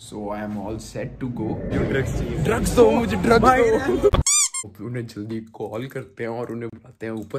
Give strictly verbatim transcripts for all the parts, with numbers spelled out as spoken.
So I am all set to go. Drugs चाहिए, drugs दो मुझे, ड्रग्स दो। उन्हें जल्दी कॉल करते हैं और उन्हें बुलाते हैं ऊपर।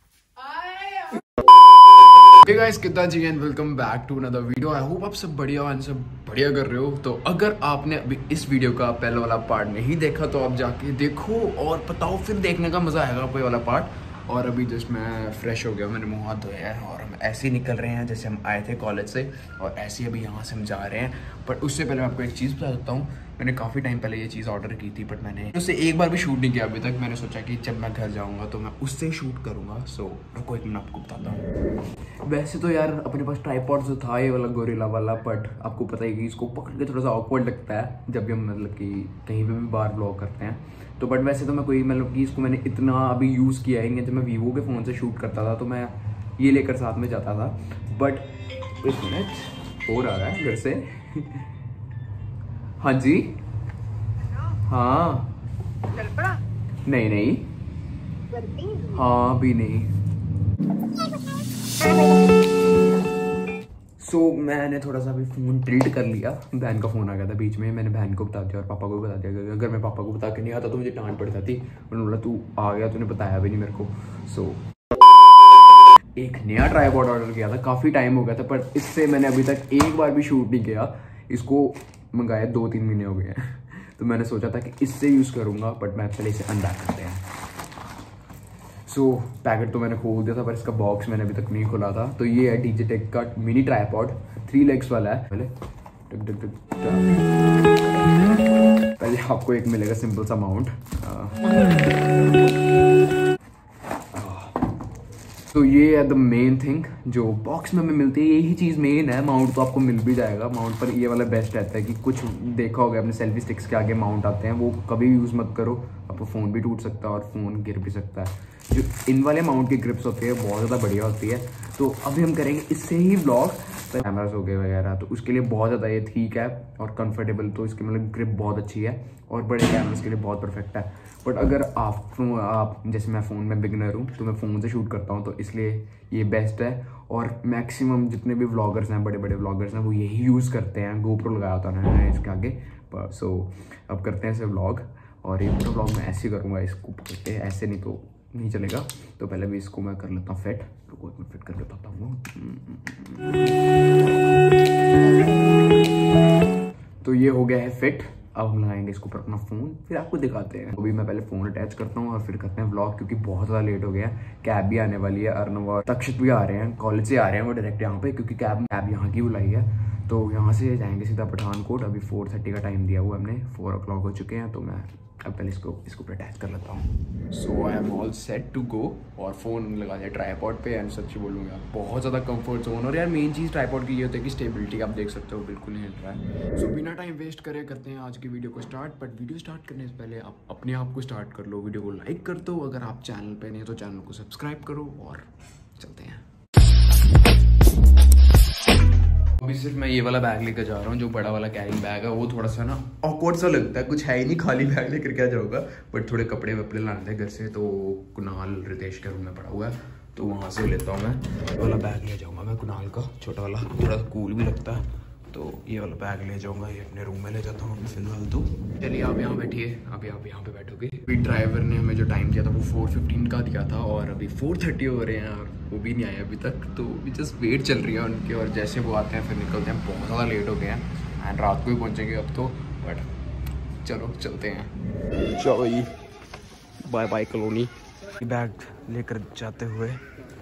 Hey guys, कितना जी and welcome back to another video. I hope आप सब बढ़िया और सब बढ़िया कर रहे हो। तो अगर आपने अभी इस वीडियो का पहले वाला पार्ट नहीं देखा तो आप जाके देखो और बताओ, फिर देखने का मजा आएगा आपको ये वाला पार्ट। और अभी जस्ट मैं फ्रेश हो गया, मैंने मुंह हाथ धोया है और हम ऐसे ही निकल रहे हैं जैसे हम आए थे कॉलेज से, और ऐसे ही अभी यहाँ से हम जा रहे हैं। बट उससे पहले मैं आपको एक चीज़ बता सकता हूँ, मैंने काफ़ी टाइम पहले ये चीज़ ऑर्डर की थी, बट मैंने उससे एक बार भी शूट नहीं किया अभी तक। मैंने सोचा कि जब मैं घर जाऊँगा तो मैं उससे शूट करूँगा। सो रुको एक मिनट, आपको बताता हूँ। वैसे तो यार अपने पास ट्राइपॉड जो था ये वाला गोरिल्ला वाला, बट आपको पता है कि इसको पकड़ के थोड़ा सा ऑकवर्ड लगता है जब भी हम मतलब कि कहीं पे भी बाहर ब्लॉग करते हैं। तो बट वैसे तो मैं कोई मतलब कि इसको मैंने इतना अभी यूज़ किया ही नहीं। जब मैं वीवो के फ़ोन से शूट करता था तो मैं ये लेकर साथ में जाता था। बट एक मिनट और आ रहा है घर से। हाँ जी, हाँ चल पड़ा? नहीं नहीं, हाँ भी नहीं। सो so, मैंने थोड़ा सा अभी फ़ोन टिल्ट कर लिया। बहन का फ़ोन आ गया था बीच में, मैंने बहन को बता दिया और पापा को भी बता दिया, क्योंकि अगर मैं पापा को बता के नहीं आता तो मुझे डांट पड़ जाती। उन्होंने बोला तू आ गया, तूने बताया भी नहीं मेरे को। सो so, एक नया ट्राइपॉड ऑर्डर किया था, काफ़ी टाइम हो गया था, पर इससे मैंने अभी तक एक बार भी शूट नहीं किया। इसको मंगाया दो तीन महीने हो गए हैं। तो मैंने सोचा था कि इससे यूज़ करूँगा, बट मैं पहले इसे अनबैक करते हैं। सो so, पैकेट तो मैंने खोल दिया था, पर इसका बॉक्स मैंने अभी तक नहीं खोला था। तो ये है डीजेटेक का मिनी ट्राइपॉड, थ्री लेग्स वाला है। पहले टक टक टक पहले आपको एक मिलेगा सिंपल सा माउंट। तो ये है द मेन थिंग जो बॉक्स में हमें मिलती है, यही चीज़ मेन है। माउंट तो आपको मिल भी जाएगा, माउंट पर ये वाला बेस्ट रहता है कि कुछ देखा होगा अपने सेल्फी स्टिक्स के आगे माउंट आते हैं, वो कभी यूज़ मत करो, आपको फ़ोन भी टूट सकता है और फ़ोन गिर भी सकता है। जो इन वाले माउंट की ग्रिप्स होती है बहुत ज़्यादा बढ़िया होती है। तो अभी हम करेंगे इससे ही ब्लॉग, कैमरास हो गए वगैरह, तो उसके लिए बहुत ज़्यादा ये ठीक है और कंफर्टेबल। तो इसकी मतलब ग्रिप बहुत अच्छी है और बड़े कैमरास के लिए बहुत परफेक्ट है। बट अगर आप आप जैसे मैं फ़ोन में बिगनर हूँ तो मैं फ़ोन से शूट करता हूँ, तो इसलिए ये बेस्ट है। और मैक्सिमम जितने भी व्लॉगर्स हैं, बड़े बड़े व्लॉगर्स हैं, वो यही यूज़ करते हैं। गोप्रो लगाया होता है मैंने इसके आगे। सो अब करते हैं इसे व्लॉग, और ये पूरा व्लॉग मैं ऐसे करूँगा, इसको पकड़ते हैं ऐसे, नहीं तो नहीं चलेगा। तो पहले भी इसको मैं कर लेता हूँ फिट, रुको मैं फिट कर लेता हूँ। तो ये हो गया है फिट। अब हम लगाएंगे इसके ऊपर अपना फ़ोन, फिर आपको दिखाते हैं। अभी मैं पहले फ़ोन अटैच करता हूँ और फिर करते हैं व्लॉग, क्योंकि बहुत ज़्यादा लेट हो गया है। कैब भी आने वाली है, अर्नव और तक्षित भी आ रहे हैं, कॉलेज से आ रहे हैं वो डायरेक्ट यहाँ पे, क्योंकि कैब कैब यहाँ की बुलाई है। तो यहाँ से जाएंगे सीधा पठानकोट। अभी फोर थर्टी का टाइम दिया हुआ हमने, फोर ओ क्लॉक हो चुके हैं। तो मैं अब पहले इसको इसको अटैच कर लेता हूँ। So I am all set to go, और फ़ोन लगा दिया ट्राइपॉड पे। एंड सच्ची बोलूँगा बहुत ज़्यादा कंफर्ट जोन। और यार मेन चीज़ ट्राइपॉड की ये होती है कि स्टेबिलिटी, आप देख सकते हो बिल्कुल नहीं हिल रहा है। सो so, बिना टाइम वेस्ट करे करते हैं आज की वीडियो को स्टार्ट। बट वीडियो स्टार्ट करने से पहले आप अपने आप को स्टार्ट कर लो, वीडियो को लाइक कर दो, अगर आप चैनल पर नहीं तो चैनल को सब्सक्राइब करो, और चलते हैं। अभी सिर्फ मैं ये वाला बैग लेकर जा रहा हूँ, जो बड़ा वाला कैरिंग बैग है। वो थोड़ा सा ना ऑकवर्ड सा लगता है, कुछ है ही नहीं, खाली बैग लेकर क्या जाऊँगा। बट थोड़े कपड़े वपड़े लाने थे घर से, तो कुणाल रितेश के रूम में पड़ा हुआ है, तो वहाँ से लेता हूँ मैं। वाला बैग ले जाऊँगा मैं कुणाल का, छोटा वाला, थोड़ा सा कूल भी लगता है। तो ये वाला बैग ले जाऊँगा, ये अपने रूम में ले जाता हूँ फिलहाल। तो चलिए आप यहाँ बैठिए, अभी आप यहाँ पे बैठोगे। अभी ड्राइवर ने हमें जो टाइम दिया था वो फोर फिफ्टीन का दिया था, और अभी फोर थर्टी हो रहे हैं और वो भी नहीं आए अभी तक। तो अभी जस्ट वेट चल रही है उनकी, और जैसे वो आते हैं फिर निकलते हैं। बहुत ज़्यादा लेट हो गए हैं एंड रात को ही पहुँचेंगे अब तो, बट चलो चलते हैं। चलो जी, बाय बाय कॉलोनी। बैग लेकर जाते हुए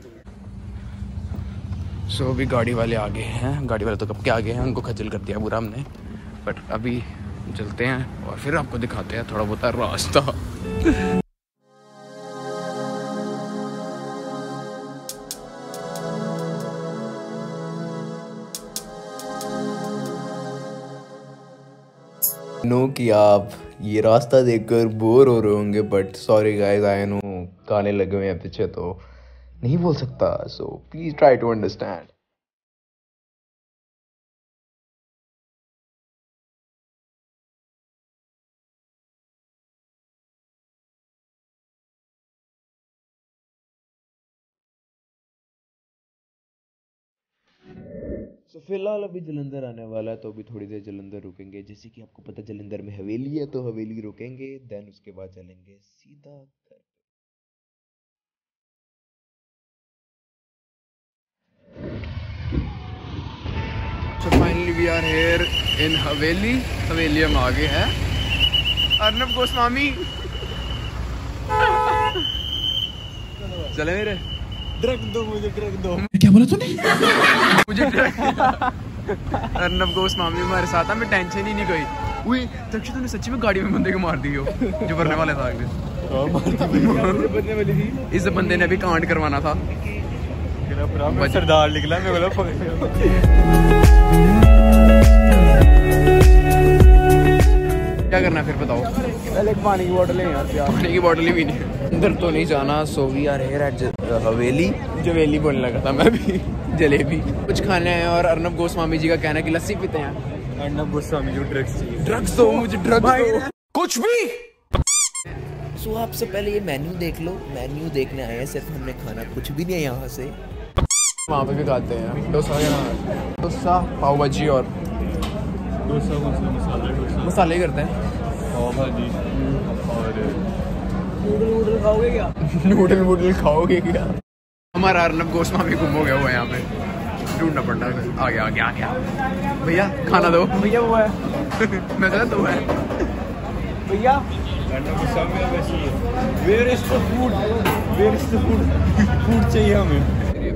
सो so, अभी गाड़ी वाले आ गए हैं। गाड़ी वाले तो कब के आ गए हैं, उनको खजल कर दिया पूरा हमने। बट अभी चलते हैं और फिर आपको दिखाते हैं थोड़ा बहुत रास्ता। नो कि आप ये रास्ता देखकर बोर हो रहे होंगे, but sorry guys, I know गाने लगे हुए हैं पीछे तो नहीं बोल सकता। So please try to understand. तो फिलहाल अभी जलंधर आने वाला है, तो अभी थोड़ी देर जलंधर रुकेंगे। जैसे कि आपको पता जलंधर में हवेली है, तो हवेली रुकेंगे, देन उसके बाद चलेंगे सीधा घर। So finally we are here in हवेली। हवेली हम आगे हैं। अर्नब गोस्वामी चले मेरे ड्रग दो मुझे, ड्रग दो। क्या बोला तूने? मुझे ड्रग अर्नब गोस्वामी हमारे साथ, हमें टेंशन ही नहीं कोई। उई तक्षी तूने सच्ची में गाड़ी में बंदे को मार दी हो जो भरने वाले था आगे। बनने वाली थी। इस बंदे ने भी कांड करवाना था। सरदार निकला मैं बोला क्या करना है फिर बताओ। पहले एक पानी की बोतल है यार, प्यार पानी की बोतल ही भी नहीं। अंदर तो नहीं जाना। So we are here at haveli. जवेली बोलने लगा था मैं भी। जलेबी कुछ खाने हैं और अर्नब गोस्वामी जी का कहना है कि लस्सी पीते हैं। अर्नब गोस्वामी जो ड्रग्स चाहिए, ड्रग्स दो मुझे, ड्रग्स दो कुछ भी। सो आप से पहले ये मेन्यू देख लो। मेन्यू देखने आए हैं सिर्फ, हमने खाना कुछ भी नहीं है यहाँ से। वहाँ पे भी खाते हैं डोसा के नाम, डोसा पाव भाजी और डोसा मसाला मसाले ही करते हैं। पाव भाजी और नूडल वूडल खाओगे क्या? नूडल वूडल खाओगे क्या? हमारा अर्नब गोस्वामी गुम हो गया हुआ है यहाँ पे, ढूंढना पड़ना है। आ गया आ गया आ गया। भैया खाना दो। भैया वो है मैं तो है भैया। अर्नब गोस्वामी वैसे ही है। Where is the food, where is the food, food चाहिए हमें।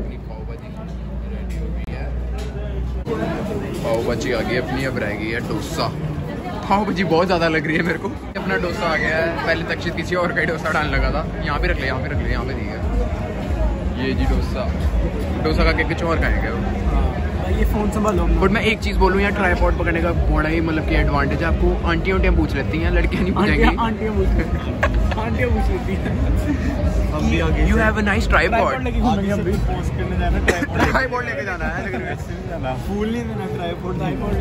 पाव भाजी आ गई अपनी, अब रह गई है डोसा। पाव भाजी बहुत ज़्यादा लग रही है मेरे को। अपना डोसा आ गया है। पहले तक्षित किसी और का डोसा डालने लगा था। यहाँ पे रख ले, यहाँ पे रख ले, यहाँ पे दी है ये जी डोसा। डोसा का कुछ और खाएंगे वो। ये फोन संभालो। बट मैं एक चीज़ बोलूँ, यहाँ ट्राईपॉड पकड़ने का बड़ा ही मतलब कि एडवांटेज है। आपको आंटियाँ उंटियाँ पूछ लेती हैं, लड़कियाँ नहीं पूछेंगी। आंटियाँ पूछ आंटियाँ पूछ लेती हैं। You have a nice tripod. Tripod tripod लेके जाना है लेकिन फूल नहीं देना, ट्राईपॉड ट्राईपॉड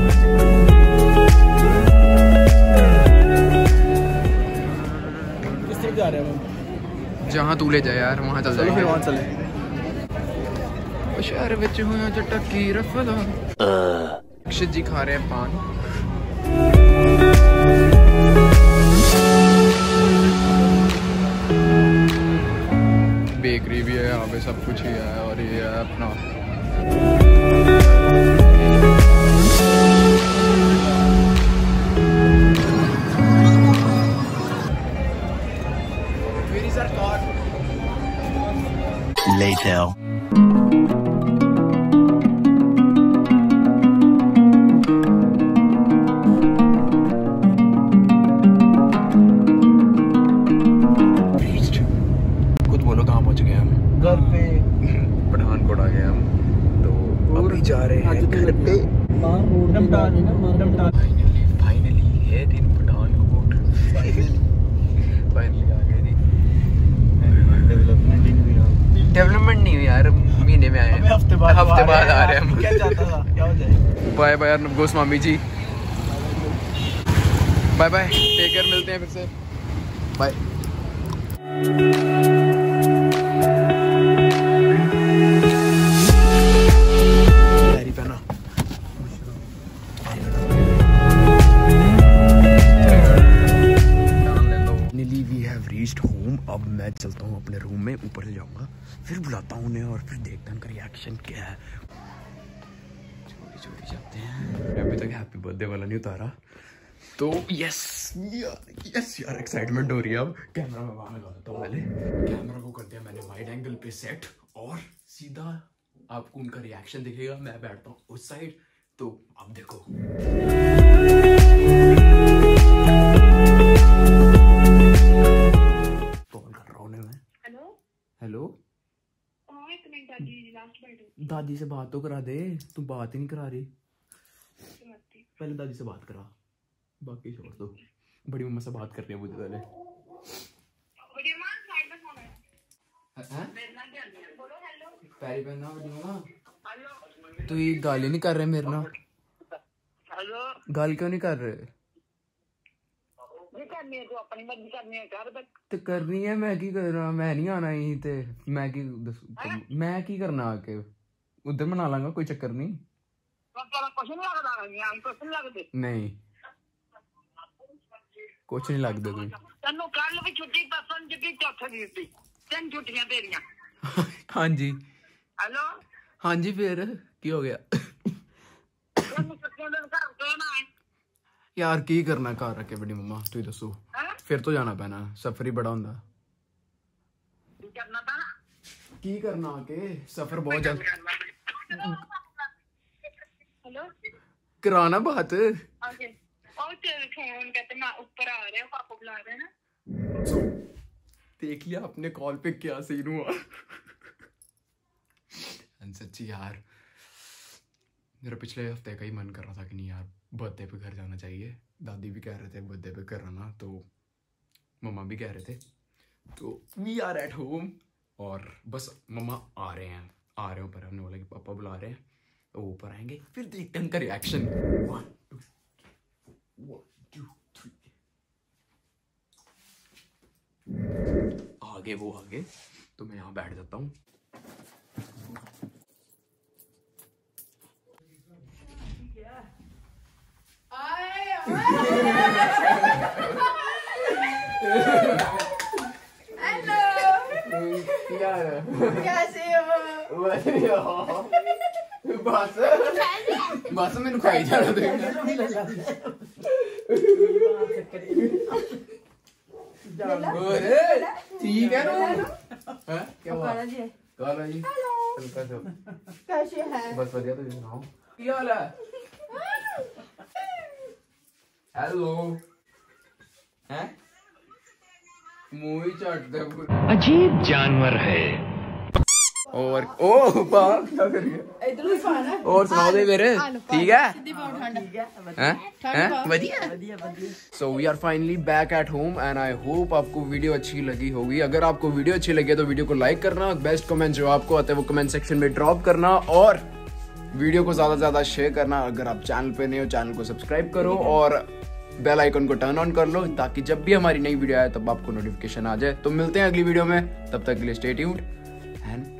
किस तरफ जा रहे हैं हम? जहाँ तू ले जाए यार वहाँ चल जाए। फिर वहाँ चले। शहर विच होया चटकी रफला। अक्षित जी खा रहे हैं पान। बेकरी भी है यहाँ पे, सब कुछ ही है। और ये है अपना Later. खुद बोलो कहाँ पहुँच गए हम? घर पे। पठानकोट आ गए हम। तो अभी जा रहे हैं घर पे। फाइनली फाइनली है दिन पठानकोट। फाइनली आ गए। डेवलपमेंट नहीं हुई यार, महीने में आए हैं। हफ्ते बाद हफ्ते बाद आ रहे हैं हम। क्या चाहता था, क्या हो जाए। Bye bye Arnab Goswami ji, bye bye, take care, मिलते हैं फिर से, बाय। पहना finally we have reached home. अब मैं चलता हूँ अपने रूम में, ऊपर से जाऊंगा, फिर बुलाता हूँ उन्हें और फिर देखता हूँ उनका रिएक्शन क्या है। छोटी छोटी जाते हैं। अभी तक हैप्पी बर्थडे वाला नहीं उतारा, तो यस यस यार एक्साइटमेंट हो रही है। अब कैमरा में वहां लगा देता हूँ। पहले कैमरा को कर दिया मैंने वाइड एंगल पे सेट, और सीधा आपको उनका रिएक्शन दिखेगा। मैं बैठता हूँ उस साइड, तो अब देखो। हेलो, दादी से बात तो करा दे, तू बात ही नहीं करा रही। पहले दादी से बात करा, बाकी छोड़ दो। बड़ी मम्मा से बात करनी है मुझे पहले। पैरी पहनना बड़ी मम्मा। तू ये गाली नहीं कर रहे मेरे ना? गाल क्यों नहीं कर रहे? अपनी मर्जी करनी है कर, ते करनी है। मैं की करना, मैं नहीं आना यहीं ते। मैं की दस, मैं की करना आके उधर मना लांगा, कोई चक्कर नहीं। कुछ नहीं लगता कुछ नहीं लगते नहीं कुछ नहीं लगता तुम तेन कल भी छुट्टी पसंद की चौथे दी थी तीन छुट्टियां तेरियां हाँ जी हेलो हाँ जी फिर की हो गया यार की करना घर रखे बड़ी मम्मा तू दसो फिर तो जाना पैना सफर ही बड़ा होंदा की करना आके सफर बहुत ज्यादा कराना बात देख लिया अपने कॉल पे क्या सीन हुआ सच्ची यार मेरा पिछले हफ्ते का ही मन कर रहा था कि नहीं यार बर्थडे पे घर जाना चाहिए दादी भी कह रहे थे बर्थडे पे करना तो मम्मा भी कह रहे थे तो वी आर एट होम और बस मम्मा आ रहे हैं आ रहे हैं ऊपर हमने बोला कि पापा बुला रहे हैं तो ऊपर आएंगे फिर देखते हैं उनका रिएक्शन वन टू थ्री आगे वो आगे तो मैं यहाँ बैठ जाता हूँ कैसे हो? बस बस मैंने खाई जाना ठीक है ना क्या हुआ काला जी हल्का सा कैसे है? बस बढ़िया तो सुनाओ क्या हाल है हेलो हैं मूवी चाटते अजीब जानवर है और ओ बाप क्या कर रही है इधर भी खाना है। और सुनाओ दे मेरे ठीक है सिद्धि पाव ठंडा हैं हैं बढ़िया so we are finally back at home and I hope आपको वीडियो अच्छी लगी होगी अगर आपको वीडियो अच्छी लगी तो वीडियो को लाइक करना बेस्ट कमेंट जो आपको आते हैं वो कमेंट सेक्शन में ड्रॉप करना और वीडियो को ज्यादा से ज्यादा शेयर करना अगर आप चैनल पे नए हो चैनल को सब्सक्राइब करो और बेल आइकन को टर्न ऑन कर लो ताकि जब भी हमारी नई वीडियो आए तब आपको नोटिफिकेशन आ जाए तो मिलते हैं अगली वीडियो में तब तक के लिए स्टे ट्यून्ड एंड